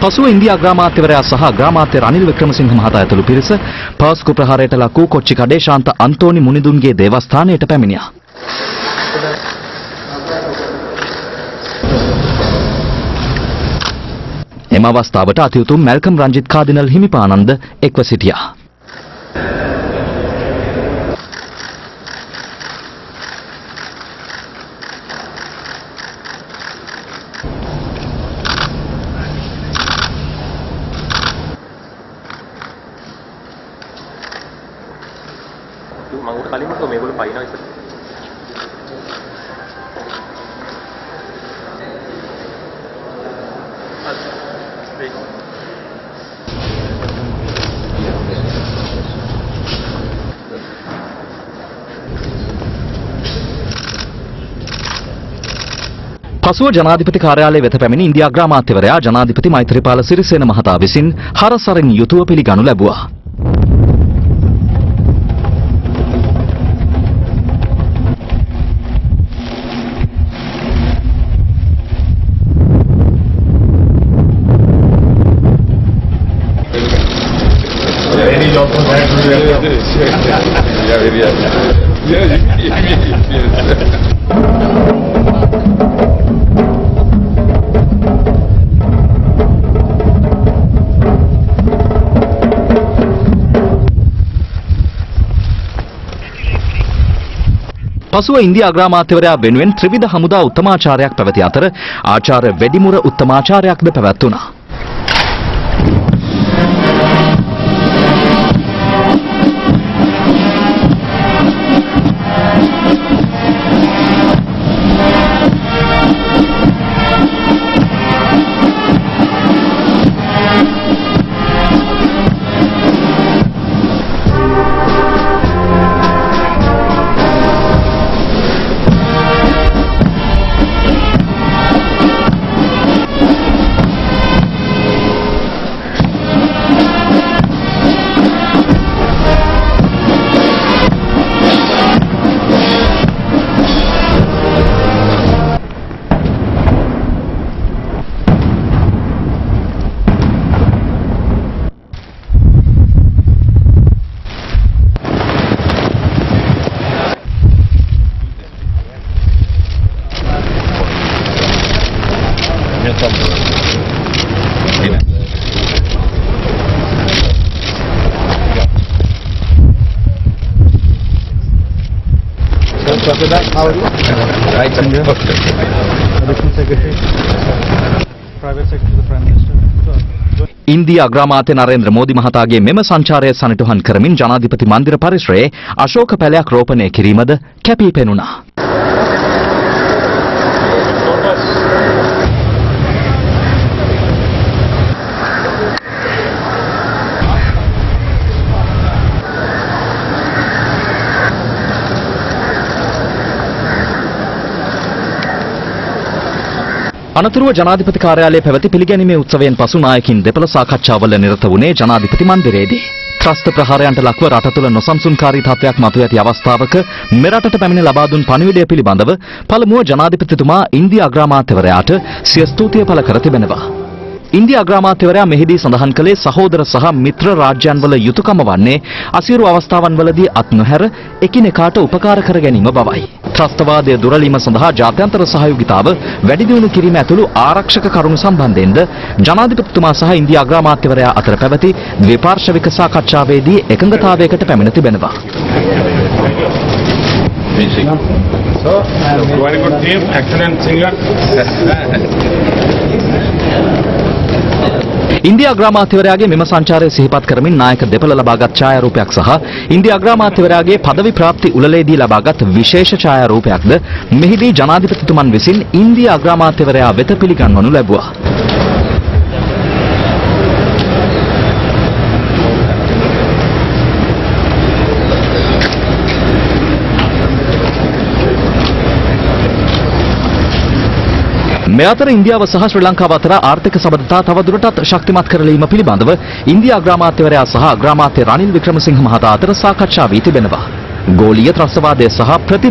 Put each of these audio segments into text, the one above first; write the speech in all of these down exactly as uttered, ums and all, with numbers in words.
පසුව ඉන්දියා අග්‍රාමාත්‍යවරයා සහ අග්‍රාමාත්‍ය රනිල් වික්‍රමසිංහ මහතා ඇතුළු පිරිස පාස්කු ප්‍රහාරයට ලක් වූ කොච්චි කඩේශාන්ත අන්තෝනි මුනිදුන්ගේ දේවස්ථානයට පැමිණියා. එම අවස්ථාවට අතිඋතුම් මැල්කම් රංජිත් කාදිනල් හිමිපාණන්ද එක්ව සිටියා. පසුව ජනාධිපති කාර්යාලය වෙත පැමිණි ඉන්දියා අග්‍රාමාත්‍යවරයා ජනාධිපති මෛත්‍රීපාල සිරිසේන මහතා විසින් හරසරින් යුතුව පිළිගනු ලැබුවා. පසුව ඉන්දියා අග්‍රාමාත්‍යවරයා වෙනුවෙන් ත්‍රිවිධ හමුදා උත්තමාචාරයක් පැවති අතර ආචාර්ය වැඩිමුර උත්තමාචාරයක්ද පැවැත්වුණා. How are you? Right, Sanjay. Additional Secretary, Private Secretary to the Prime Minister. India අග්‍රාමාත්‍ය නරේන්ද්‍ර මෝදි මහතාගේ මෙම සංචාරය සනිටුහන් කරමින් ජනාධිපති මන්දිර පරිසරයේ අශෝක පැලයක් රෝපණය කිරීමද කැපී පෙනුණා. අනතුරුව ජනාධිපති කාර්යාලයේ පැවති පිළිගැනීමේ උත්සවයෙන් පසු නායකින් දෙපළ සාකච්ඡාවල නිරත වුණේ ජනාධිපති මන්දිරයේදී. ත්‍රස්ත ප්‍රහාරයන්ට ලක්ව රට තුළ නොසන්සුන්කාරී තත්ත්වයක් මතුව ඇති අවස්ථාවක මෙරටට පැමිණ ලබා දුන් පණිවිඩය පිළිබඳව පළමුව ජනාධිපතිතුමා ඉන්දියා අග්‍රාමාත්‍යවරයාට සිය ස්තුතිය පළ කර තිබෙනවා. ඉන්දියා අග්‍රාමාත්‍යවරයා මෙහිදී සඳහන් කළේ සහෝදර සහ මිත්‍ර රාජ්‍යයන්වල යුතුයකම වන්නේ අසීරු අවස්ථාවන්වලදී අත් නොහැර එකිනෙකාට උපකාර කර ගැනීම බවයි. ත්‍රස්තවාදය දුරලීම සඳහා ජාත්‍යන්තර සහයෝගිතාව වැඩි දියුණු කිරීම ඇතුළු ආරක්ෂක කරුණු සම්බන්ධයෙන්ද ජනාධිපතිතුමා සහ ඉන්දියා අග්‍රාමාත්‍යවරයා අතර පැවති ද්විපාර්ශ්වික සාකච්ඡාවේදී එකඟතාවයකට පැමිණ තිබෙනවා. So, very good team, excellent singer. India අග්‍රාමාත්‍යවරයාගේ මෙම සංචාරය සිහිපත් කරමින් නායක දෙපළ ලබාගත් ඡායාරූපයක් සහ ඉන්දියා අග්‍රාමාත්‍යවරයාගේ පදවි ප්‍රාප්ති උළෙලේදී ලබාගත් විශේෂ ඡායාරූපයක්ද මෙහිදී ජනාධිපතිතුමන් විසින් ඉන්දියා අග්‍රාමාත්‍යවරයා වෙත පිළිගන්වනු ලැබුවා. මේ අතර ඉන්දියාව සහ ශ්‍රී ලංකාව අතර ආර්ථික සබඳතා තවදුරටත් ශක්තිමත් කරලීම පිළිබඳව ඉන්දියා අග්‍රාමාත්‍යවරයා සහ අග්‍රාමාත්‍ය රනිල් වික්‍රමසිංහ මහතා අතර සාකච්ඡා වී තිබෙනවා. ගෝලීය ත්‍රස්තවාදය සහ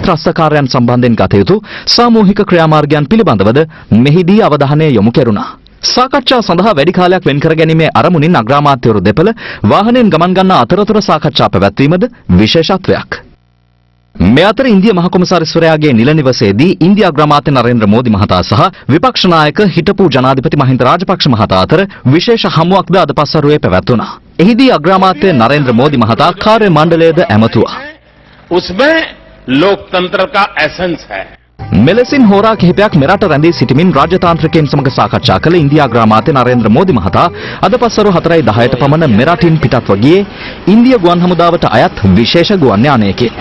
ප්‍රතිත්‍රස්තකාරයන් සම්බන්ධයෙන් ගත යුතු සාමූහික ක්‍රියාමාර්ගයන් පිළිබඳවද මෙහිදී අවධානය යොමු කෙරුණා. සාකච්ඡා සඳහා වැඩි කාලයක් වෙන් කර ගැනීමේ අරමුණින් අග්‍රාමාත්‍යවරු දෙපළ වාහනයෙන් ගමන් ගන්නා අතරතුර සාකච්ඡා පැවැත්වීමද විශේෂත්වයක්. මේ අතර ඉන්දියා මහ කොමසාරිස්වරයාගේ නිල නිවසේදී ඉන්දියා අග්‍රාමාත්‍ය නරේන්ද්‍ර මෝදි මහතා සහ විපක්ෂ නායක හිටපු ජනාධිපති මහින්ද රාජපක්ෂ මහතා අතර විශේෂ හමුවක්ද අද පස්වරුවේ පැවැත්වුණා. එහිදී අග්‍රාමාත්‍ය නරේන්ද්‍ර මෝදි මහතා කාර්ය මණ්ඩලයද ඇමතුවා. उसमें लोकतंत्र का एसेंस है. මෙලෙසින් හෝරා කිහිපයක් මෙරට රැඳී සිටමින් රාජතාන්ත්‍රිකයන් සමග සාකච්ඡා කළ ඉන්දියා අග්‍රාමාත්‍ය නරේන්ද්‍ර මෝදි මහතා අද පස්වරු හතරයි දහයට පමණ මෙරටින් පිටත්ව ගියේ ඉන්දියා ගුවන් හමුදාවට අයත් විශේෂ ගුවන් යානයකින්.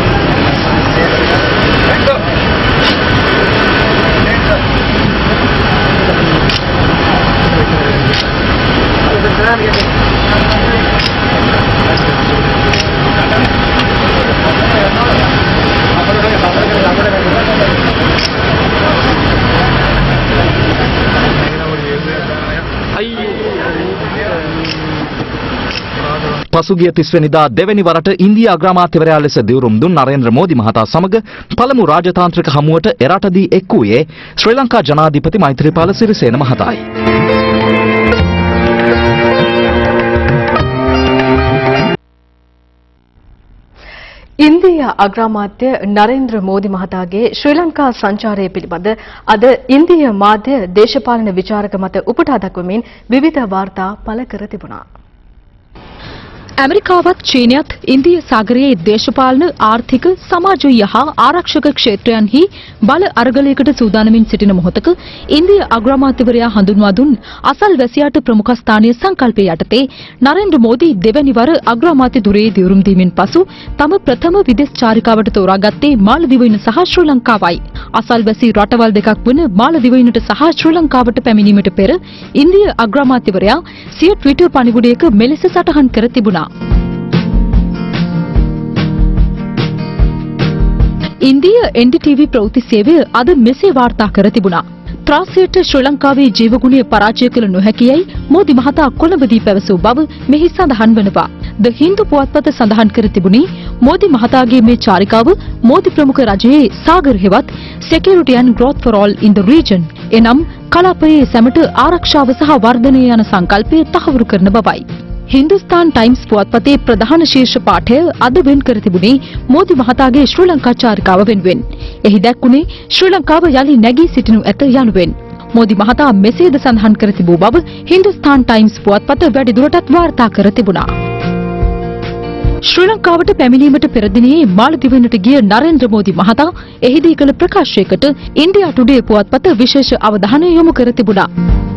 පසුගිය තිස් වෙනිදා දෙවැනි වරට ඉන්දියා අග්‍රාමාත්‍යවරයා ලෙස දිවුරුම් දුන් නරේන්ද්‍ර මෝදි මහතා සමග පළමු රාජතාන්ත්‍රික හමුවට එරටදී එක් වූයේ ශ්‍රී ලංකා ජනාධිපති මෛත්‍රීපාල සිරිසේන මහතායි. ඉන්දියා අග්‍රාමාත්‍ය නරේන්ද්‍ර මෝදි මහතාගේ ශ්‍රී ලංකා සංචාරය පිළිබඳ අද ඉන්දියා මාධ්‍ය දේශපාලන විචාරක මත උපුටා දක්වමින් විවිධ වාර්තා පළ කර තිබුණා. ඇමරිකාවත් චීනයත් ඉන්දිය සාගරයේ දේශපාලන ආර්ථික සමාජීය හා ආරක්ෂක ක්ෂේත්‍රයන්හි බල අරගලයකට සූදානමින් සිටින මොහොතක ඉන්දිය අග්‍රාමාත්‍යවරයා හඳුන්වා දුන් අසල්වැසියාට ප්‍රමුඛ ස්ථානීය සංකල්පය යටතේ නරේන්ද්‍ර මෝදි දෙවැනි වර අග්‍රාමාත්‍ය ධුරයේ දියුරුම් දීමෙන් පසු තම ප්‍රථම විදේශ චාරිකාවට තෝරාගත්තේ මාලදිවයින සහ ශ්‍රී ලංකාවයි. අසල්වැසි රටවල් දෙකක් වන මාලදිවයිනට සහ ශ්‍රී ලංකාවට පැමිණීමට පෙර ඉන්දිය අග්‍රාමාත්‍යවරයා සිය ට්විටර් පණිවුඩයක මෙලෙස සටහන් කර තිබුණා. ඉන්දිය එන් ඩී ටී වී ප්‍රවෘත්ති සේවය අද මෙසේ වාර්තා කර තිබුණා. ත්‍රාසයට ශ්‍රී ලංකාවේ ජීවගුණය පරාජය කළ නොහැකියයි මෝදි මහතා කොළඹදී පැවසූ බව මෙහි සඳහන් වනවා. ද හින්දු පුවත්පත සඳහන් කර තිබුණේ මෝදි මහතාගේ මේ චාරිකාව මෝදි ප්‍රමුඛ රජයේ සාගර හෙවත් security and growth for all in the region එනම් කලාපයේ සැමට ආරක්ෂාව සහ වර්ධනය යන සංකල්පය තහවුරු කරන බවයි. හින්දුස්තාන් ටයිම්ස් පුවත්පතේ ප්‍රධාන ශීර්ෂ පාඨය අද වෙන් කර තිබුණේ මෝදි මහතාගේ ශ්‍රී ලංකා චාරිකාව වෙනුවෙන්. එහි දැක්වුණේ ශ්‍රී ලංකාව යලි නැගී සිටිනු ඇත යනුවෙන්. මෝදි මහතා මෙසේද සඳහන් කර තිබූ බව හින්දුස්තාන් ටයිම්ස් පුවත්පත වැඩි දුරටත් වාර්තා කර තිබුණා. ශ්‍රී ලංකාවට පැමිණීමට පෙර දිනේ මාලදිවයිනට ගිය නරේන්ද්‍ර මෝදි මහතා එහිදී කළ ප්‍රකාශයකට ඉන්දියා ටුඩේ පුවත්පත විශේෂ අවධානය යොමු කර තිබුණා.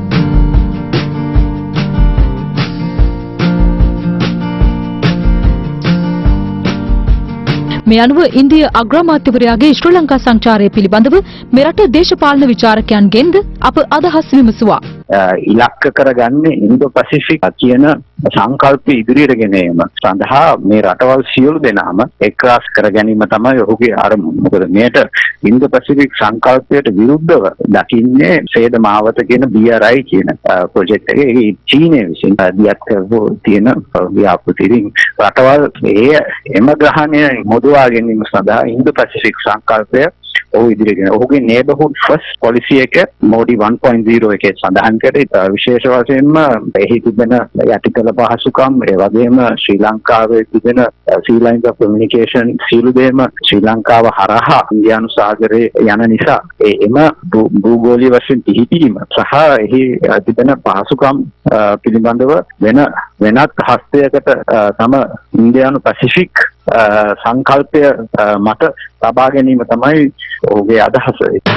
මේ අනුව ඉන්දිය අග්‍රාමාත්‍යවරයාගේ ශ්‍රී ලංකා සංචාරය පිළිබඳව මෙරට දේශපාලන විචාරකයන්ගෙන්ද අප අදහස් විමසුවා. ඉලක්ක කරගන්නේ ඉන්දෝ පැසිෆික් කියන සංකල්ප ඉදිරියට ගෙන ඒම සඳහා මේ රටවල් සියලු දෙනාම එක්රාස් කර ගැනීම තමයි ඔහුගේ අරමුණ. මොකද මේට ඉන්දෝ පැසිෆික් සංකල්පයට විරුද්ධව දකින්නේ සේද මාවත කියන බී ආර් ආයි කියන ප්‍රොජෙක්ට් එකේ ඒ චීනය විසින් දියත් කරපු තියෙන ව්‍යාපෘතිරින් රටවල් ඒ එම ග්‍රහණය මොදවා ගැනීම සඳහා ඉන්දෝ පැසිෆික් සංකල්පය ඔහු ඉදිරියට ඔහුගේ නේබර්හුඩ් ෆස්ට් පොලිසි එක මෝඩි वन पॉइंट ज़ीरो එකේ සඳහන් කරේ විශේෂ වශයෙන්ම එහි තිබෙන යටිකල පහසුකම් ඒ වගේම ශ්‍රී ලංකාවේ තිබෙන sea lines of communication සියලු දේම ශ්‍රී ලංකාව හරහා ඉන්දියානු සාගරයේ යන නිසා එම භූගෝලීය වශයෙන් පිහිටීම සහ එහි තිබෙන පහසුකම් පිළිබඳව වෙන වෙනත් හස්තයකට තම ඉන්දියානු පැසිෆික් සංකල්පය මත ලබා ගැනීම තමයි ඔහුගේ අදහස.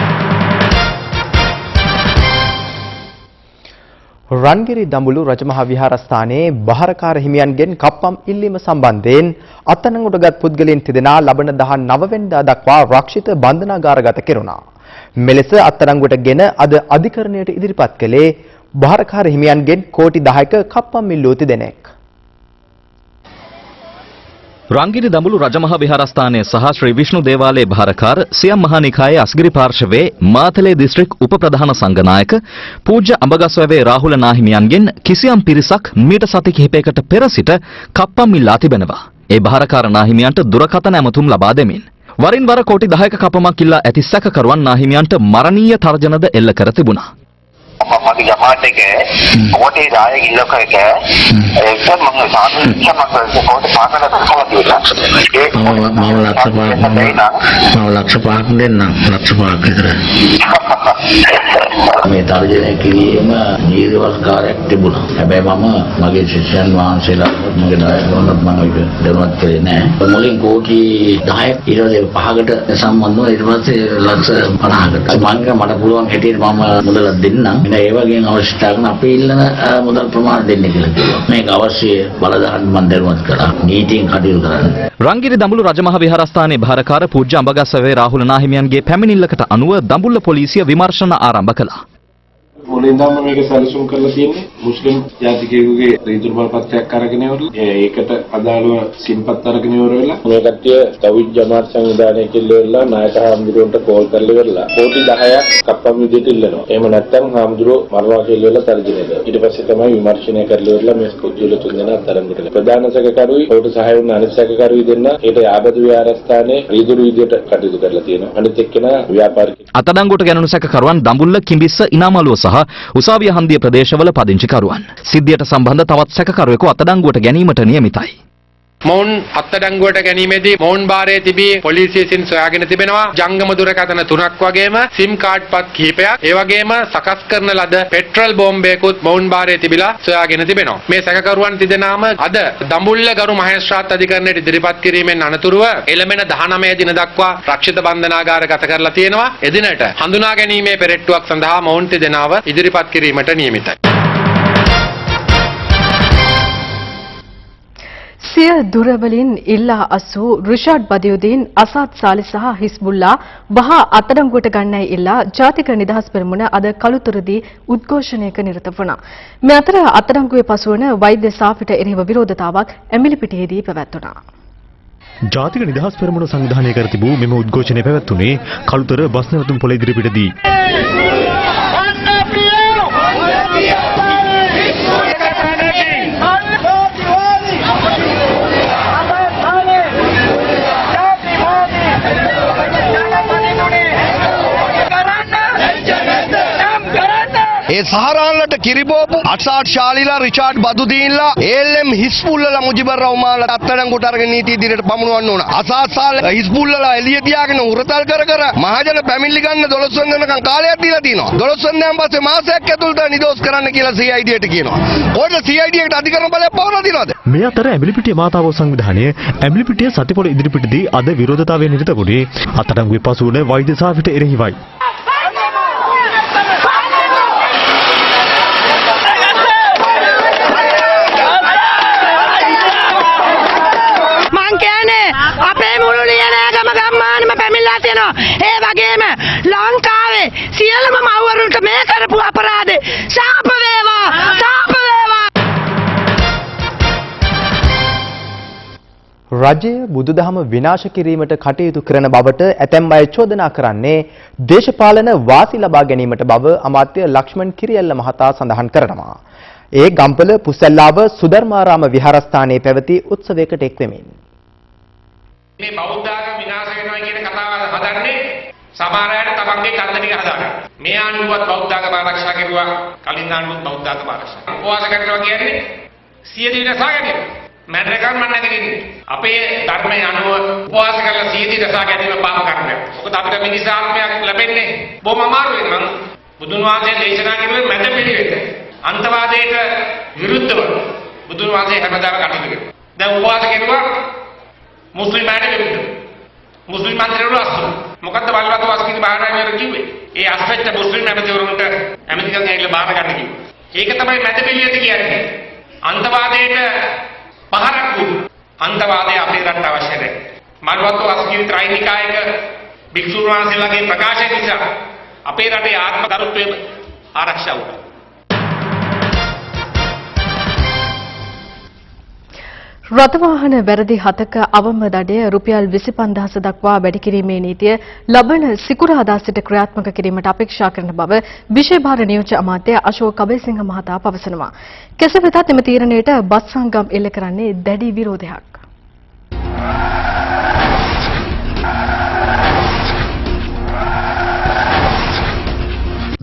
රන්ගිරි දඹුලු රජමහා විහාරස්ථානයේ බහරකාර හිමියන්ගෙන් කප්පම් ඉල්ලීම සම්බන්ධයෙන් අත්අඩංගුවටගත් පුද්ගලයන් තිදෙනා ලබන දහ නව වෙනිදා දක්වා රක්ෂිත බන්ධනාගාරගත කෙරුණා. මෙලෙස අත්අඩංගුවටගෙන අද අධිකරණයට ඉදිරිපත් කළේ බහරකාර හිමියන්ගෙන් කෝටි දහයක කප්පම් ඉල්ලූ තිදෙනෙක්. රංගිරි දඹුලු රජමහා විහාරස්ථානයේ සහ ශ්‍රී විෂ්ණු දේවාලයේ භාරකාර සියම් මහානිකායේ අස්ගිරි පාර්ශවයේ මාතලේ දිස්ත්‍රික් උප ප්‍රධාන සංඝනායක පූජ්‍ය අඹගස්වැවේ රාහුල නාහිමියන්ගෙන් කිසියම් පිරිසක් මීට සති කිහිපයකට පෙර සිට කප්පම් ඉල්ලා තිබෙනවා. ඒ භාරකාර නාහිමියන්ට දුරකථන ඇමතුම් ලබා දෙමින් වරින් වර කෝටි දහයක කප්පමක් ඉල්ලා ඇති සැකකරුවන් නාහිමියන්ට මරණීය තර්ජනද එල්ල කර තිබුණා. මගේ ජමාත් එකේ කොටේ ගාය ඉන්නක එක ඒක මම සාමාන්‍යයෙන් මම කොටේ පාකකට කොහොමද කියන්නේ මම මම ලක්ෂ පහක් මම ලක්ෂ පහක් දෙන්නම් ලක්ෂ පහක් විතර මේ තර්ජනය කිරීම නීතිවත්කාරයක් තිබුණා. හැබැයි මම මගේ ශිෂ්‍යයන් වහන්සේලා මගේ දායකවරුන්ට මම ඒක දැනුවත් කළේ නැහැ. මුලින් කෝටි දහයක් ඊට පහකට සම්බන්ධව ඊට පස්සේ ලක්ෂ පනහකට මම මට පුළුවන් හැටියට මම මුදල් දෙන්නම්. ඒ වගේම අවශ්‍යතාවන අපි ඉල්ලන මුදල් ප්‍රමාණය දෙන්න කියලා කිව්වා. මේක අවශ්‍ය බලධාරීන් මම දැනුවත් කළා. නීතියෙන් කටයුතු කරන්න. රංගිරි දඹුල්ල රජමහ විහාරස්ථානයේ භාරකාර පූජ්‍ය අඹගස්සවේ රාහුල නාහිමියන්ගේ පැමිණිල්ලකට අනුව දඹුල්ල පොලිසිය විමර්ශන ආරම්භ කළා. මුලින්ම මේක සැලසුම් කරලා තියෙන්නේ මුස්ලිම් ජාතිකයෙකුගේ රීතුරු බලපත්‍රයක් අරගෙන ඉවරලා ඒකට අදාළව සිම්පත් අරගෙන ඉවරලා මේ කට්ටිය තවිත් ජමාත් සංවිධානය කෙල්ලෙවලා නායක හාමුදුරුවන්ට කෝල් කරලා ඉවරලා කෝටි දහයක් කප්පම් විදියට ඉල්ලනවා. එහෙම නැත්නම් හාමුදුරුවෝ මරනවා කියලා තර්ජනය කරනවා. ඊට පස්සේ තමයි විමර්ශනය කරලා ඉවරලා මේ කුජුල තුන්දෙනා අත්අඩංගුවට ගත්තා. ප්‍රධාන සැකකරුයි ඔහුට සහාය වුණ අනිත් සැකකරුයි දෙන්න ඊට යාබද විහාරස්ථානයේ රීතුරු විදියට කටයුතු කරලා තියෙනවා. අනිත් එක්කෙනා ව්‍යාපාරික අත්අඩංගුවට ගැනුණු සැකකරුවන් දඹුල්ල කිඹිස්ස ඉනාමලුව සහ උසාවිය හන්දිය ප්‍රදේශවල පදිංචිකරුවන්. සිද්ධියට සම්බන්ධ තවත් සැකකරුවෙකු අත්අඩංගුවට ගැනීමට නියමිතයි. මොවුන් අත්අඩංගුවට ගැනීමේදී මොවුන් භාරයේ තිබී පොලිසිය විසින් සොයාගෙන තිබෙනවා ජංගම දුරකථන තුනක් වගේම සිම් කාඩ් පත් කිහිපයක්. ඒ වගේම සකස් කරන ලද පෙට්‍රල් බෝම්බයකුත් මොවුන් භාරයේ තිබිලා සොයාගෙන තිබෙනවා. මේ සැකකරුවන් තිදෙනාම අද දඹුල්ල ගරු මහේස්ත්‍රාත් අධිකරණයට ඉදිරිපත් කිරීමෙන් අනතුරුව එළඹෙන දහනවය දින දක්වා රක්ෂිත බන්ධනාගාරගත කරලා තියෙනවා. එදිනට හඳුනා ගැනීමේ පෙරෙට්ටුවක් සඳහා මොවුන් තිදෙනාව ඉදිරිපත් කිරීමට නියමිතයි. සිය දුරවලින් ඉල්ලා අසූ රිෂාඩ් බදියුදීන් අසාද් සාලි සහ හිස්බුල්ලා වහා අත්අඩංගුවට ගන්නයි ඉල්ලා ජාතික නිදහස් පෙරමුණ අද කළුතරදී උද්ඝෝෂණයක නිරත වුණා. මේ අතර අත්අඩංගුවේ පසුවන වෛද්‍ය සාපිට එරෙහිව විරෝධතාවක් ඇමිලිපිටියේදී පැවැත්වුණා. ජාතික නිදහස් පෙරමුණ සංවිධානය කර තිබූ මෙම උද්ඝෝෂණය පැවැත්වුණේ කළුතර බස් නැවතුම් පොළ ඉදිරිපිටදී. ඒ සහරාන්ලට කිරිබෝපු අසාඩ් ශාලිලා රිචාඩ් බදුදීන්ලා ඒඑල්එම් හිස්බුල්ලලා මුජිබර් රහ්මාන්ලා අත්අඩංගුවට අරගෙන නීති ඉදිරියට පමුණවන්න ඕන. අසාඩ් ශාල හිස්බුල්ලලා එළිය තියාගෙන උරතල් කර කර මහජන පැමිණිලි ගන්න දොළොස් වෙනිදාකම් කාලයක් දීලා තියෙනවා. දොළොස් වෙනිදාන් පස්සේ මාසයක් ඇතුළත නිදොස් කරන්න කියලා සී අයි ඩීට කියනවා. ඔය සී අයි ඩී එකට අධිකරණ බලයක් පවරලා තියෙනවද? මේ අතර ඇඹිලිපිටිය මාතාවෝ සංවිධානය ඇඹිලිපිටිය සතිපොළ ඉදිරිපිටදී අද විරෝධතාවයේ නිරත වුණේ අත්අඩංගුවේ පසුවන වෛද්‍ය සාපිට එරෙහිවයි. ඒ වගේම ලංකාවේ සියලුම මව්වරුන්ට මේ කරපු අපරාධේ ශාප වේවා ශාප වේවා. රජය බුදුදහම විනාශ කිරීමට කටයුතු කරන බවට ඇතැම් අය චෝදනා කරන්නේ දේශපාලන වාසි ලබා ගැනීමට බව අමාත්‍ය ලක්ෂ්මන් කිරියල්ල මහතා සඳහන් කරනවා. ඒ ගම්පල පුසල්ලාව සුධර්මාරාම විහාරස්ථානයේ පැවති උත්සවයකට එක් වෙමින් මේ බෞද්ධ ආගම විනාශ වෙනවා කියන කතාව හදන්නේ සමහර අයට තමන්ගේ කන්ද ටික හදාගන්න. මේ ආණ්ඩුවත් බෞද්ධ ආගම ආරක්ෂා කරුවා, කලින් ආණ්ඩුවත් බෞද්ධ ආගම ආරක්ෂා. උපවාස කරනවා කියන්නේ සියදී රසා ගැනීම. මැඩරකම් මන්න දෙන්නේ. අපේ ධර්මයේ අනුව උපවාස කරලා සියදී රසා ගැනීම පාප කර්මයක්. මොකද අපිට මිනිස් ආත්මයක් ලැබෙන්නේ බොහොම අමාරුවෙන්. මම බුදුන් වහන්සේ දේශනා කරුවේ මැද පිළිවෙත. අන්තවාදයට විරුද්ධව බුදුන් වහන්සේ හැමදාම කටයුතු කරනවා. දැන් උපවාස කරුවා මුස්ලිම් අයට විරුද්ධව. මුස්ලිම් මන්ත්‍රීවරු අස්සු. මොකද්ද බලවත් වාස්කින් බාහිරවල කිව්වේ? ඒ අස්පෙක්ට මුස්ලිම් ඇමතිවරුන්ට ඇමතිකම් ඇවිල්ලා බාර ගන්න කිව්වා. ඒක තමයි මැද පිළිවෙත කියන්නේ. අන්තවාදයට පහරක් දුන්නු. අන්තවාදය අපේ රටට අවශ්‍ය නැහැ. බලවත් වාස්කින් ත්‍රිනිකායක භික්ෂුන් වහන්සේලාගේ ප්‍රකාශය නිසා අපේ රටේ ආත්ම ගරුත්වය ආරක්ෂා වුණා. රථවාහන වැරදි හතක අවම දඩය රුපියල් විසිපන්දාස දක්වා වැඩි කිරීමේ නීතිය ලබන සිකුරාදා සිට ක්‍රියාත්මක කිරීමට අපේක්ෂා කරන බව විශේෂ භාර නියෝජ්‍ය අමාත්‍ය අශෝක් අබේසිංහ මහතා පවසනවා. කෙසේ වෙතත් එම තීරණයට බස් සංගම් එල්ල කරන්නේ දැඩි විරෝධයක්.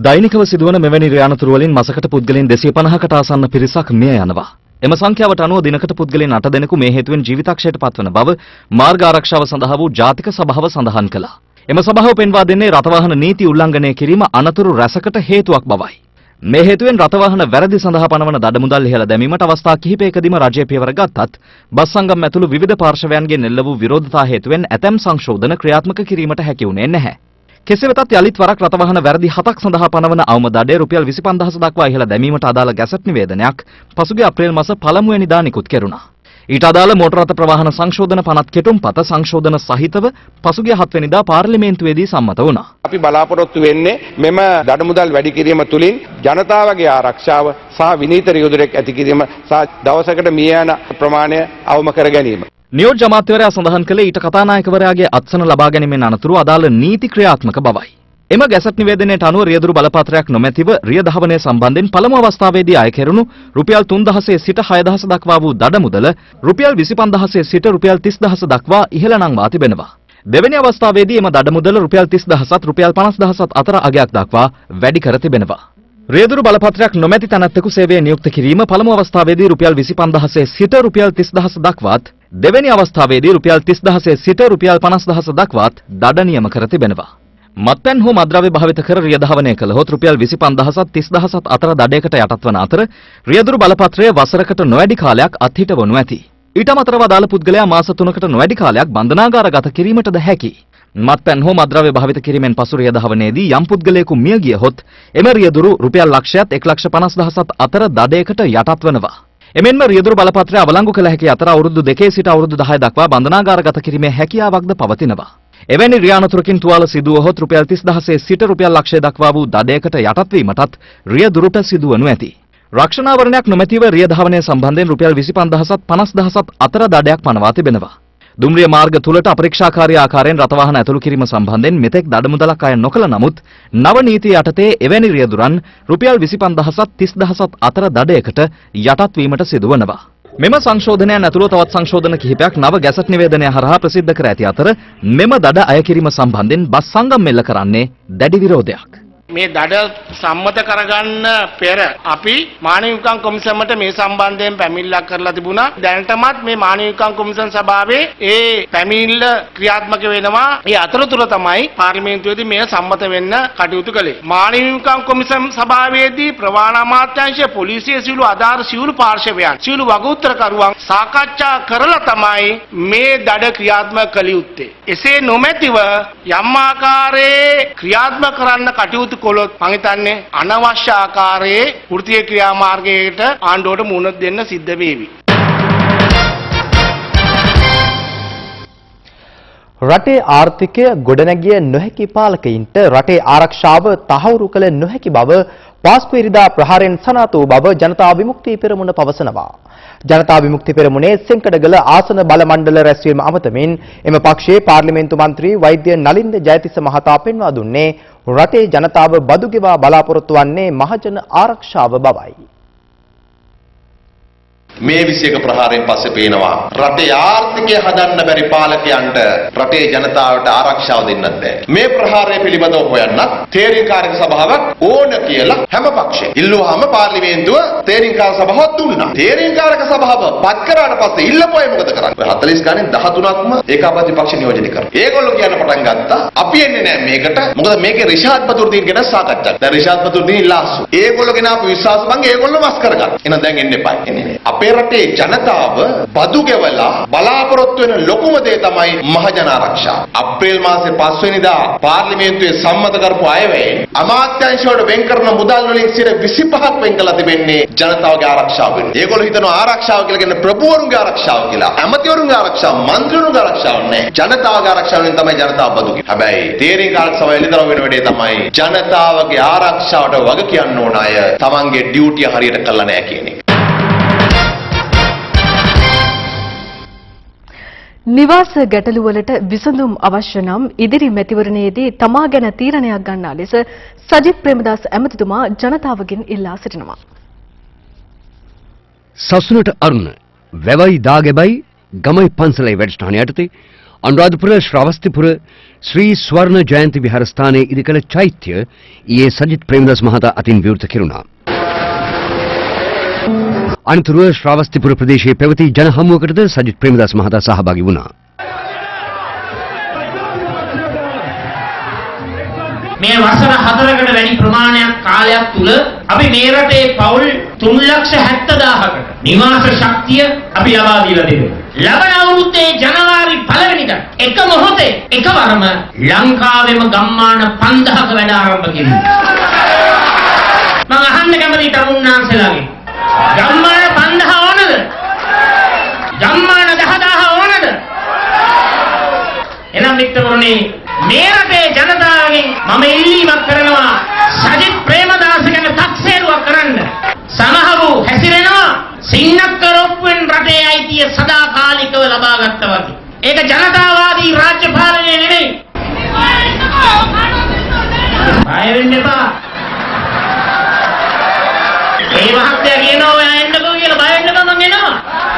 දෛනිකව සිදුවන මෙවැනි රියානතුරු වලින් මාසකට පුද්ගලයන් දෙසිය පනහකට ආසන්න පිරිසක් මිය යනවා. එම සංඛ්‍යාවට අනුව දිනකට පුද්ගලයන් අට දෙනෙකු මේ හේතුවෙන් ජීවිතක්ෂයට පත්වන බව මාර්ග ආරක්ෂාව සඳහා වූ ජාතික සභාව සඳහන් කළා. එම සභාව පෙන්වා දෙන්නේ රථවාහන නීති උල්ලංඝනය කිරීම අනතුරු රැසකට හේතුවක් බවයි. මේ හේතුවෙන් රථවාහන වැරදි සඳහා පනවන දඩමුදල් ඉහළ දැමීමට අවස්ථා කිහිපයකදීම රජය පියවර ගත්තත් බස් සංගම් ඇතුළු විවිධ පාර්ශවයන්ගෙන් එල්ල වූ විරෝධතා හේතුවෙන් ඇතැම් සංශෝධන ක්‍රියාත්මක කිරීමට හැකි වුණේ නැහැ. කෙසේ වෙතත් යලිත් වරක් රථවාහන වැරදි හතක් සඳහා පනවන අවම දඩය රුපියල් විසි පන්දහස දක්වා ඉහළ දැමීමට අදාළ ගැසට් නිවේදනයක් පසුගිය අප්‍රේල් මාස පළමුවෙනිදා නිකුත් කෙරුණා. ඊට අදාළ මෝටර රථ ප්‍රවාහන සංශෝධන පනත් කෙටුම්පත සංශෝධන සහිතව පසුගිය හත් වෙනිදා පාර්ලිමේන්තුවේදී සම්මත වුණා. අපි බලාපොරොත්තු වෙන්නේ මෙම දඩමුදල් වැඩි කිරීම තුළින් ජනතාවගේ ආරක්ෂාව සහ විනීත රියදුරෙක් ඇති කිරීම සහ දවසකට මිය යන ප්‍රමාණය අවම කර ගැනීම. නියෝජ්‍ය අමාත්‍යවරයා සඳහන් කළේ ඊට කතානායකවරයාගේ අත්සන ලබා ගැනීමෙන් අනතුරු අදාළ නීති ක්‍රියාත්මක බවයි. එම ගැසට් නිවේදනයට අනුව රියදුරු බලපත්‍රයක් නොමැතිව රිය දහවනය සම්බන්ධයෙන් පළමු අවස්ථාවේදී අය කෙරුණු රුපියල් තුන්දහසේ සිට හයදහස දක්වා වූ දඩමුදල රුපියල් විසි පන්දහසේ සිට රුපියල් තිස්දහස දක්වා ඉහළ නංවා තිබෙනවා. දෙවැනි අවස්ථාවේදී එම දඩමුදල රුපියල් තිස්දහසත් රුපියල් පනස්දහසත් අතර අගයක් දක්වා වැඩි කර තිබෙනවා. රියදුරු බලපත්‍රයක් නොමැති තැනැත්තෙකු සේවයේ නියුක්ත කිරීම පළමු අවස්ථාවේදී රුපියල් විසි පන්දහසේ සිට රුපියල් තිස්දහස දක්වාත් දෙවැනි අවස්ථාවේදී රුපියල් තිස්දහසේ සිට රුපියල් පනස්දහස දක්වාත් දඩ නියම කර තිබෙනවා. මත්පැන් හෝ මද්‍රව්‍ය භාවිත කර රිය දහවනය කළහොත් රුපියල් විසි පන්දහසත් තිස්දහසත් අතර දඩයකට යටත් වන අතර රියදුරු බලපත්‍රය වසරකට නොවැඩි කාලයක් අත්හිටවනු ඇති. ඊට අමතරව අදාළ පුද්ගලයා මාස තුනකට නොවැඩි කාලයක් බන්ධනාගාරගත කිරීමටද හැකි. මත්පැන් හෝ මද්‍රව්‍ය භාවිත කිරීමෙන් පසු රිය දහවනයේදී යම් පුද්ගලයෙකු මිය ගියහොත් එම රියදුරු රුපියල් ලක්ෂයත් එක් ලක්ෂ පනස්දහසත් අතර දඩයකට යටත් වනවා. එමෙන්ම රියදුරු බලපත්‍රය අවලංගු කළ හැකි අතර අවුරුදු දෙකේ සිට අවුරුදු දහය දක්වා බන්ධනාගාරගත කිරීමේ හැකියාවක්ද පවතිනවා. එවැනි රියානතුරකින් තුවාල සිදුවහොත් රුපියල් තිස්දහසේ සිට රුපියල් ලක්ෂය දක්වා වූ දඩයකට යටත් වීමටත් රියදුරුට සිදුවනු ඇති. රක්ෂණාවරණයක් නොමැතිව රිය දහවනය සම්බන්ධයෙන් රුපියල් විසි පන්දහසත් පනස්දහසත් අතර දඩයක් පනවා තිබෙනවා. දුම්රිය මාර්ග තුලට අපරීක්ෂාකාරී ආකාරයෙන් රථවාහන ඇතුළු කිරීම සම්බන්ධයෙන් මෙතෙක් දඩමුදලක් අය නොකළ නමුත් නව නීතිය යටතේ එවැනි රියදුරන් රුපියල් විසි පන්දහසත් තිස්දහසත් අතර දඩයකට යටත් වීමට සිදුවනවා. මෙම සංශෝධනයන් ඇතුළු තවත් සංශෝධන කිහිපයක් නව ගැසට් නිවේදනය හරහා ප්‍රසිද්ධ කර ඇති අතර මෙම දඩ අය කිරීම සම්බන්ධයෙන් බස් සංගම් මෙල්ල කරන්නේ දැඩි විරෝධයක්. මේ දඩ සම්මත කරගන්න පෙර අපි මානව හිමිකම් කොමිසමට මේ සම්බන්ධයෙන් පැමිණිල්ලක් කරලා තිබුණා. දැනටමත් මේ මානව හිමිකම් කොමිසම් සභාවේ ඒ පැමිණිල්ල ක්‍රියාත්මක වෙනවා. ඒ අතරතුර තමයි පාර්ලිමේන්තුවේදී මේ සම්මත වෙන්න කටයුතු කළේ. මානව හිමිකම් කොමිසම් සභාවේදී ප්‍රවාහන අමාත්‍යාංශය පොලිසිය සියලු අදාළ සියලු පාර්ශවයන් සියලු වගඋත්තරකරුවන් සාකච්ඡා කරලා තමයි මේ දඩ ක්‍රියාත්මක කළ යුත්තේ. එසේ නොමැතිව යම් ආකාරයේ ක්‍රියාත්මක කරන්න කටයුතු කොළොත් මම හිතන්නේ අනවශ්‍ය ආකාරයේ වෘත්තීය ක්‍රියාමාර්ගයකට ආණ්ඩුවට මුහුණ දෙන්න සිද්ධ වේවි. රටේ ආර්ථිකය ගොඩනැගිය නොහැකි පාලකයින්ට රටේ ආරක්ෂාව තහවුරු කළ නොහැකි බව පාස්කු ඉරිදා ප්‍රහාරයෙන් සනාථ වූ බව ජනතා විමුක්ති පෙරමුණ පවසනවා. ජනතා විමුක්ති පෙරමුණේ සෙන්කඩගල ආසන බල මණ්ඩල රැස්වීම අමතමින් එම පක්ෂයේ පාර්ලිමේන්තු මන්ත්‍රී වෛද්‍ය නලින්ද ජයතිස්ස මහතා පෙන්වා දුන්නේ රටේ ජනතාව බදු ගෙවා බලාපොරොත්තු වන්නේ මහජන ආරක්ෂාව බවයි. මේ විසි එක ප්‍රහාරයෙන් පස්සේ පේනවා රටේ ආර්ථිකය හදන්න බැරි පාලකයන්ට රටේ ජනතාවට ආරක්ෂාව දෙන්නත් බෑ. මේ ප්‍රහාරය පිළිබඳව හොයන්නත් තේරීකාරක සභාවක් ඕන කියලා හැම පක්ෂෙ ඉල්ලුවාම පාර්ලිමේන්තුව තේරීකාරක සභාවක් දුන්නා. තේරීකාරක සභාව පත් කරාට පස්සේ ඉල්ලපුවා මොකද කරන්නේ? හතළිස් ගානේ දහතුනක්ම ඒකාපති පක්ෂ නියෝජනය කරා. ඒගොල්ලෝ කියන පටන් ගත්තා අපි එන්නේ නෑ මේකට. මොකද මේකේ රිෂාඩ් බතුර්දීන් ගැන සාකච්ඡා. දැන් රිෂාඩ් බතුර්දීන් ඉල්ලාසු. ඒගොල්ලෝ ගෙන අපු විශ්වාස බංගේ ඒගොල්ලෝ මස් කරගන්න. එහෙනම් දැන් එන්න එපා. එන්නේ නෑ. අපේ රටේ ජනතාව බදු ගෙවලා බලාපොරොත්තු වෙන ලොකුම දේ තමයි මහජන ආරක්ෂාව. අප්‍රේල් මාසේ පස් වෙනිදා පාර්ලිමේන්තුවේ සම්මත කරපු අයවැයෙන් අමාත්‍යාංශ වලට වෙන් කරන මුදල් වලින් සිට විසිපහක් වෙන් කරලා තිබෙන්නේ ජනතාවගේ ආරක්ෂාව වෙනුවෙන්. ඒගොල්ලෝ හිතනවා ආරක්ෂාව කියලා කියන්නේ ප්‍රභූවරුන්ගේ ආරක්ෂාව කියලා. ඇමතිවරුන්ගේ ආරක්ෂාව, මන්ත්‍රීවරුන්ගේ ආරක්ෂාව නෑ. ජනතාවගේ ආරක්ෂාව වෙනුවෙන් තමයි ජනතාව බදු ගෙවන්නේ. හැබැයි තේරීකාරක සභාවේ එළිදරව් වෙන වැඩේ තමයි ජනතාවගේ ආරක්ෂාවට වග කියන්න ඕන අය තමන්ගේ ඩියුටිය හරියට කළා නෑ කියන එක. නිවාස ගැටලුවලට විසඳුම් අවශ්‍ය නම් ඉදිරි මැතිවරණයේදී තමා ගැන තීරණයක් ගන්නා ලෙස සජිත් ප්‍රේමදාස ඇමතිතුමා ජනතාවගෙන් ඉල්ලා සිටිනවා. සසුනට අරුණ වැවයි දාගෙබයි ගමයි පන්සලේ වැඩසටහන යටතේ අනුරාධපුර ශ්‍රාවස්තිපුර ශ්‍රී ස්වර්ණ ජයන්ති විහාරස්ථානයේ ඉදිකළ චෛත්‍ය ඊයේ සජිත් ප්‍රේමදාස මහතා අතින් විවෘත කෙරුණා. අනතුරුව ශ්‍රාවස්තිපුර ප්‍රදේශයේ පැවති ජන හමුවකටද සජිත් ප්‍රේමදාස මහතා සහභාගී වුණා. මේ වසර හතරකට වැඩි ප්‍රමාණයක් කාලයක් තුල අපි මේ රටේ පවුල් තුන් ලක්ෂ හැත්තෑ දාහකට නිවාස ශක්තිය අපි ලබා දීලා තිබෙනවා. ලබන අවුරුද්දේ ජනවාරි පළවෙනිදා එක මොහොතේ එකවරම ලංකාවෙම ගම්මාන පන්දහක වැඩ ආරම්භ කිරීම. මම අහන්න කැමති තමුන්නාන්සලාගේ ගම්මාන පන්දහ ඕනද? ගම්මාන දහදාහ ඕනද? එනම් මිත්‍රවරුනි මේ රටේ ජනතාවගෙන් මම ඉල්ලීමක් කරනවා සජිත් ප්‍රේමදාස ගැන තක්සේරුවක් කරන්න. සමහරු හැසිරෙනවා සින්නක්කරොප්පුවෙන් රටේ අයිතිය සදාකාලිකව ලබා ගත්තා වගේ. ඒක ජනතාවාදී රාජ්‍ය පාලනය නෙමෙයි. බය වෙන්න එපා. මේ මහත්තයා කියනවා ඔයා එන්නකෝ කියලා බය වෙන්න එපා මං එනවා.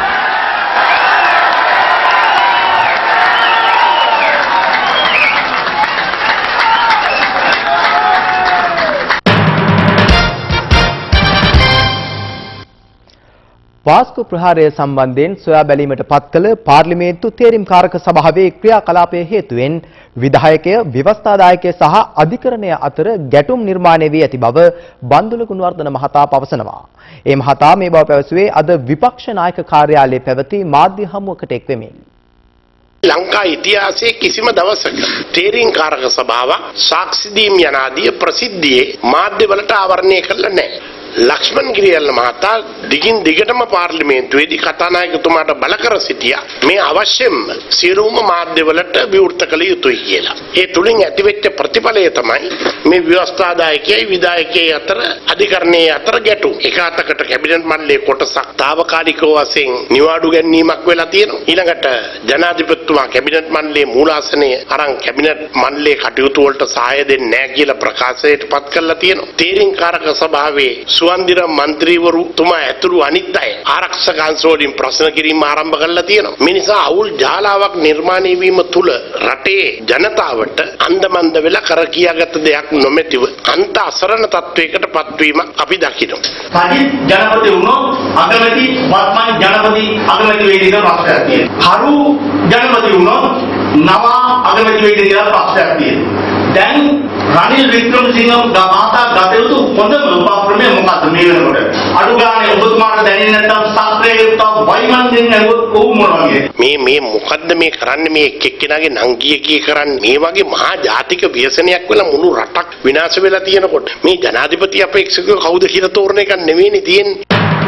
වාස්කු ප්‍රහාරය සම්බන්ධයෙන් සොයා බැලීමට පත් කළ පාර්ලිමේන්තු තේරීම්කාරක සභාවේ ක්‍රියාකලාපය හේතුවෙන් විධායකය, ව්‍යවස්ථාදායකය සහ අධිකරණය අතර ගැටුම් නිර්මාණය වී ඇති බව බන්දුල ගුණවර්ධන මහතා පවසනවා. ඒ මහතා මේ බව පැවසුවේ අද විපක්ෂ නායක කාර්යාලයේ පැවති මාධ්‍ය හමුවකට එක් වෙමින්. ලංකා ඉතිහාසයේ කිසිම දවසක තේරීම්කාරක සභාවක් සාක්ෂි දීම් යනාදී ප්‍රසිද්ධියේ මාධ්‍යවලට ආවරණය කළා නැහැ. ලක්ෂ්මන් ගිරියල්ල මහතා දිගින් දිගටම පාර්ලිමේන්තුවේදී කතානායකතුමාට බල කර සිටියා මේ අවශ්‍යම සියලුම මාධ්‍යවලට විවෘත කළ යුතුයි කියලා. ඒ තුලින් ඇතිවෙච්ච ප්‍රතිඵලය තමයි මේ ව්‍යවස්ථාදායකයයි විධායකයයි අතර අධිකරණයේ අතර ගැටුම්. එක අතකට කැබිනට් මණ්ඩලයේ කොටසක් తాවකාලිකව වශයෙන් නිවාඩු ගැනීමක් වෙලා තියෙනවා. ඊළඟට ජනාධිපතිතුමා කැබිනට් මණ්ඩලයේ මූලාසනයේ අරන් කැබිනට් මණ්ඩලයේ කටයුතු වලට සහාය දෙන්නේ නැහැ කියලා ප්‍රකාශයට පත් කරලා තියෙනවා. තේරීම්කාරක සභාවේ සුවන්දිර മന്ത്രിවරු තුමා ඇතුළු අනිත් අය ආරක්ෂක අංශ වලින් ප්‍රශ්න කිරීම ආරම්භ කළා තියෙනවා. මේ නිසා අවුල් ජාලාවක් නිර්මාණය වීම තුල රටේ ජනතාවට අන්දමන්ද වෙලා කර කියාගත් දෙයක් නොමැතිව අන්ත අසරණ තත්වයකට පත්වීමක් අපි දකිනවා. සජිත් ජනපති වුණොත් අගමැති වත්මන් ජනපති අගමැති වෙයි කියලා ප්‍රශ්නයක් තියෙනවා. කරු ජනපති වුණොත් නවා අගමැති වෙයි කියලා ප්‍රශ්නයක් තියෙනවා. දැන් රනිල් වික්‍රමසිංහ මහතා ගත යුතු හොඳම උපක්‍රමය මොකක්ද මේ වෙනකොට? අඩු ගානේ ඔබතුමාට දැනෙන්නේ නැත්නම් සාත්‍රයේ උත්තර වයිමන් දෙන්නේ කොහොම මොනවද? මේ මේ මොකද්ද මේ කරන්නේ මේ එක් එක්කෙනාගේ නංගිය කී කරන්නේ මේ වගේ මහා ජාතික ව්‍යසනයක් වෙලා මුළු රටක් විනාශ වෙලා තියෙනකොට මේ ජනාධිපති අපේක්ෂකව කවුද කියලා තෝරන එක නෙවෙයිනේ තියෙන්නේ.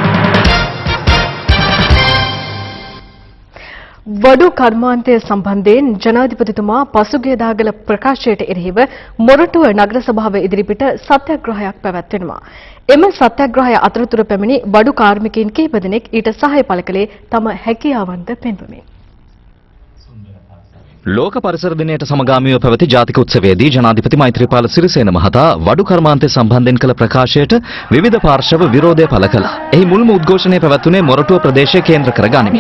වඩු කර්මාන්තය සම්බන්ධයෙන් ජනාධිපතිතුමා පසුගියදා කළ ප්‍රකාශයට එරෙහිව මොරටුව නගර සභාව ඉදිරිපිට සත්‍යාග්‍රහයක් පැවැත්වෙනවා. එම සත්‍යාග්‍රහය අතරතුර පැමිණි වඩු කාර්මිකයින් කිහිප දෙනෙක් ඊට සහාය පළ කළේ තම හැකියාවන්ද පෙන්වමින්. ලෝක පරිසර දිනයට සමගාමීව පැවති ජාතික උත්සවයේදී ජනාධිපති මෛත්‍රීපාල සිරිසේන මහතා වඩු කර්මාන්තය සම්බන්ධයෙන් කළ ප්‍රකාශයට විවිධ පාර්ශව විරෝධය පළ කළා. එහි මුල්ම උද්ඝෝෂණය පැවැත්වුණේ මොරටුව ප්‍රදේශය කේන්ද්‍ර කර ගනිමින්.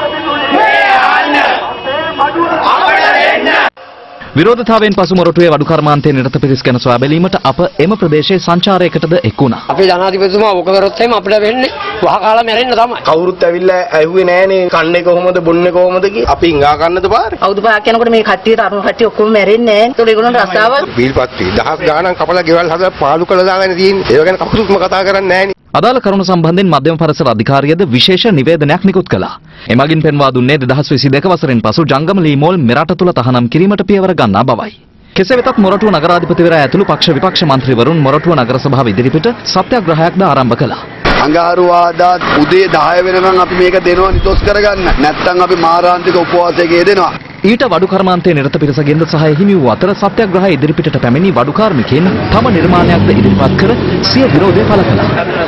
විරෝධතාවයෙන් පසු මොරටුවේ වඩු කර්මාන්තයේ නිරත පිරිස් ගැන සොයා බැලීමට අප එම ප්‍රදේශයේ සංචාරයකටද එක් වුණා. අපේ ජනාධිපතිතුමා ඔක කරොත් එහෙම අපිට වෙන්නේ වහ කාලා මැරෙන්න තමයි. කවුරුත් ඇවිල්ලා ඇහුවේ නෑනේ කන්නේ කොහොමද බොන්නේ කොහොමද කියලා. අපි ඉංගා කන්නද පාරේ? අවුරුදු පහක් යනකොට මේ කට්ටියට අරුණ කට්ටිය ඔක්කොම මැරෙන්නේ නෑනේ. ඒතකොට ඒගොල්ලන්ට රස්සාව බීල්පත්ති දහස් ගාණක් කපලා ගෙවල් හදලා පාලු කළා දාගෙන තියෙන්නේ. ඒව ගැන කවුරුත්ම කතා කරන්නේ නෑනේ. අදාළ කරුණු සම්බන්ධයෙන් මධ්‍යම පරිසර අධිකාරියද විශේෂ නිවේදනයක් නිකුත් කළා. එමගින් පෙන්වා දුන්නේ දෙදහස් විසිදෙක වසරෙන් පසු ජංගම ලී මෝල් මෙරට තුල තහනම් කිරීමට පියවර ගන්නා බවයි. කෙසේ වෙතත් මොරටුව නගරාධිපතිවරයා ඇතුළු පක්ෂ විපක්ෂ මන්ත්‍රීවරුන් මොරටුව නගර සභාව ඉදිරිපිට සත්‍යාග්‍රහයක්ද ආරම්භ කළා. අඟහරුවාදා උදේ දහය වෙනකන් අපි මේක දෙනවා නිතොස් කරගන්න. නැත්නම් අපි මාරාන්තික උපවාසයක යෙදෙනවා. ඊට වඩු කර්මාන්තයේ නිරත පිරිසගෙන්ද සහාය හිමි වූ අතර සත්‍යාග්‍රහය ඉදිරිපිටට පැමිණි වඩු කාර්මිකයින් තම නිර්මාණයක්ද ඉදිරිපත් කර සිය විරෝධය පළ කළා.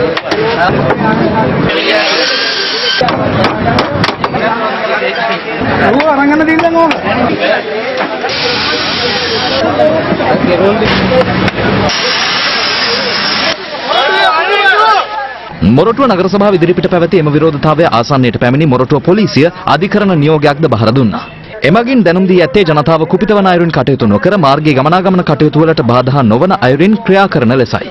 ඌ අරගෙන දින්නම් ඕන. මොරටුව නගර සභාව ඉදිරිපිට පැවති එම විරෝධතාවය ආසන්නයට පැමිණි මොරටුව පොලිසිය අධිකරණ නියෝගයක්ද බහර දුන්නා. එමගින් දැනුම් දී ඇත්තේ ජනතාව කුපිත වන අයුරින් කටයුතු නොකර මාර්ගයේ ගමනාගමන කටයුතු වලට බාධා නොවන අයුරින් ක්‍රියා කරන ලෙසයි.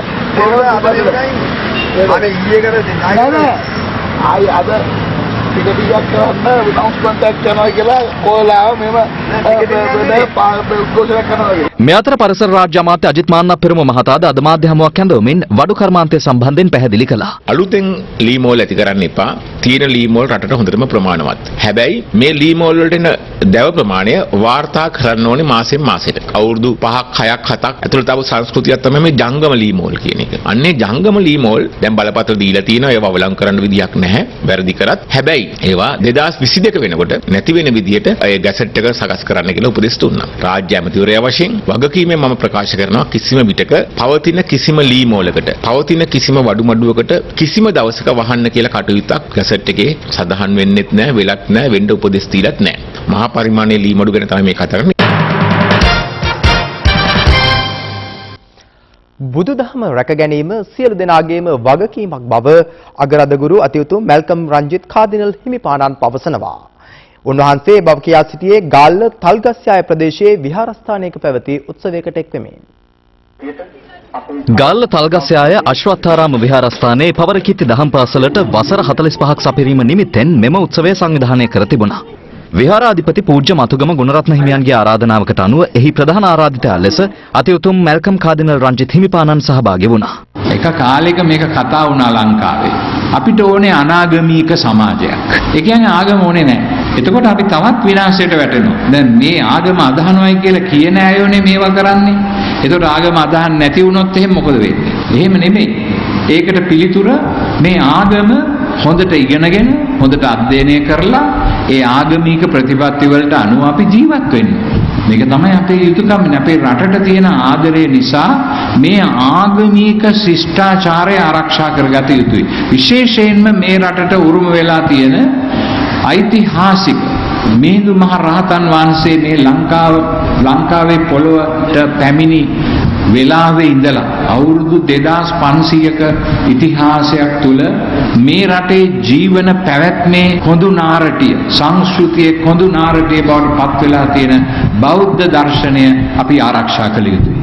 මේ අතර පරිසර රාජ්‍ය අමාත්‍ය අජිත් මාන්නප් පෙරමුණ මහතාද අද මාධ්‍ය හමුවක් ඇඳවමින් වඩු කර්මාන්තය සම්බන්ධයෙන් පැහැදිලි කළා. අලුතෙන් ලී මෝල් ඇති කරන්න එපා. තියෙන ලී මෝල් රටට හොඳටම ප්‍රමාණවත්. හැබැයි මේ ලී මෝල් වලට එන දැව ප්‍රමාණය වාර්තා කරන්න ඕනේ මාසෙන් මාසෙට. අවුරුදු පහක් හයක් හතක් ඇතුළත ආපු සංස්කෘතියක් තමයි මේ ජංගම ලී මෝල් කියන එක. අන්නේ ජංගම ලී මෝල් දැන් බලපත්‍ර දීලා තියෙනවා. ඒවා වළං කරන්න විදියක් නැහැ. වැරදි කරත්. හැබැයි ඒවා දෙදාස් විසි දෙක වෙනකොට නැති වෙන විදියට ඒ ගැසට් එක සකස් කරන්න කියලා උපදෙස් දුන්නා. රාජ්‍ය ඇමතිවරයා වශයෙන් වගකීමෙන් මම ප්‍රකාශ කරනවා කිසිම විටක පවතින කිසිම ලී මෝලකට පවතින කිසිම වඩු මඩුවකට කිසිම දවසක වහන්න කියලා කටයුත්තක් ගැසට් එකේ සඳහන් වෙන්නෙත් නැහැ, වෙලක් නැහැ, වෙන්න උපදෙස් දීලත් නැහැ. මහා පරිමාණයේ ලී මඩු ගැන තමයි මේ කතා කරන්නේ. බුදුදහම රැක ගැනීම සියලු දෙනාගේම වගකීමක් බව අගරදගුරු අතිඋතුම් මැල්කම් රංජිත් කාදිනල් හිමිපාණන් පවසනවා. උන්වහන්සේ බව කියා සිටියේ ගාල්ල තල්ගස්යාය ප්‍රදේශයේ විහාරස්ථානයක පැවති උත්සවයකට එක්වෙමින්. ගාල්ල තල්ගස්යාය අශ්වත්ථාරාම විහාරස්ථානයේ පවරකිත්ති දහම් පාසලට වසර හතළිස් පහක් සපිරීම නිමිත්තෙන් මෙම උත්සවය සංවිධානය කර තිබුණා. විහාරාධිපති පූජ්‍ය මතුගම ගුණරත්න හිමියන්ගේ ආරාධනාවකට අනුව එහි ප්‍රධාන ආරාධිතයා ලෙස අතිඋතුම් මැල්කම් කාදිනල් රංජිත් හිමිපාණන් සහභාගී වුණා. එක කාලයක මේක කතා වුණා ලංකාවේ. අපිට ඕනේ අනාගමික සමාජයක්. ඒ කියන්නේ ආගම ඕනේ නැහැ. එතකොට අපි තවත් විනාශයට වැටෙනවා. දැන් මේ ආගම අදහනවයි කියලා කියන අයෝනේ මේවා කරන්නේ. එතකොට ආගම අදහන් නැති වුණොත් එහෙම මොකද වෙන්නේ? එහෙම නෙමෙයි. ඒකට පිළිතුර මේ ආගම හොඳට ඉගෙනගෙන හොඳට අධ්‍යයනය කරලා ඒ ආගමික ප්‍රතිපත්ති වලට අනුව අපි ජීවත් වෙන්න. මේක තමයි අපේ යුතුයකම. අපේ රටට තියෙන ආදරය නිසා මේ ආගමික ශිෂ්ටාචාරය ආරක්ෂා කරගත යුතුයි. විශේෂයෙන්ම මේ රටට උරුම වෙලා තියෙන ඓතිහාසික මිහිඳු මහ රහතන් වහන්සේ මේ ලංකාව ලංකාවේ පොළොවට පැමිණි වෙලාවේ ඉඳලා අවුරුදු දෙදාස් පන්සීයක ඉතිහාසයක් තුල මේ රටේ ජීවන පැවැත්මේ කොඳු නාරටිය සංස්කෘතියේ කොඳු නාරටිය බවට පත් වෙලා තියෙන බෞද්ධ දර්ශනය අපි ආරක්ෂා කළ යුතුයි.